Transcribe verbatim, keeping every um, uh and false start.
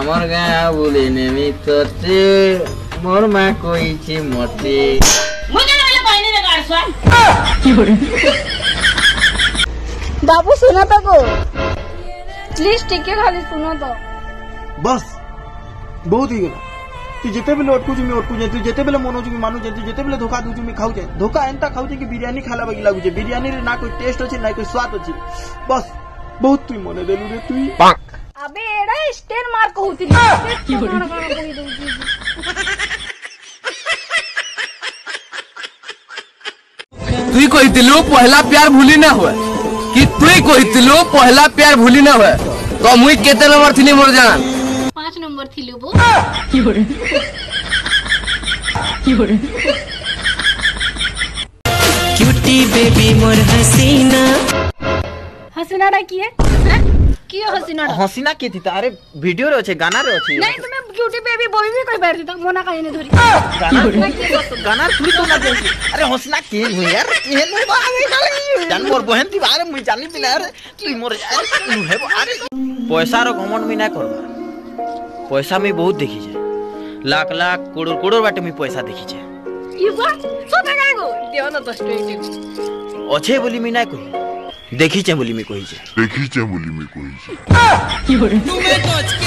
हमर गाय बोले नेमी तोते मोर मां कोई छी मते मुझे वाले पानी में गाड़ स्वान बाबू सुना तो को प्लीज टिके खाली सुनो तो बस बहुत ही गला तू जेते बेले अटकू छी मैं अटकू जे तू जेते बेले मनो छी मानु जे तू जेते बेले धोखा दू छी मैं खाऊ जे धोखा एंता खाऊ जे कि बिरयानी खाला बगी लागू जे बिरयानी रे ना कोई टेस्ट अछि ना कोई स्वाद अछि बस बहुत तू मने देलु रे तू अबे एड़ा स्टेन मार कहूती रे की कोन कोन कहि दउची तुई कहितलु पहला प्यार भूली ना हुए कि तुई कहितलु पहला प्यार भूली ना हुए तो मुई केते नंबर थिली मोर जान पाँच नंबर थिलु बो की हो रे की हो रे क्यूटी बेबी मोर हसीना हसीनाडा की है की हसीनाडा हसीना के थी अरे वीडियो रे अछि गाना रे अछि नहीं तुमे क्यूटी बेबी बॉबी भी कोई बैठ था मोना काहे ने धरी गाना गाना तू तो ना देसी अरे हसीना के हो यार केन हो बागे खाली जान मोर बहन थी बारे मुई जानी पिला रे तू मोर अरे तू है अरे पैसा रो घमंड में ना करबा पैसा में बहुत देखी छे लाख लाख करोड़ करोड़ बाटे में पैसा देखी छे ई बा सब गाय गो देव न दस ट्वेंटी अच्छे बोली में ना कोई देखी छे बोली में कोई छे देखी छे बोली में कोई छे की हो रे तुम्हें तो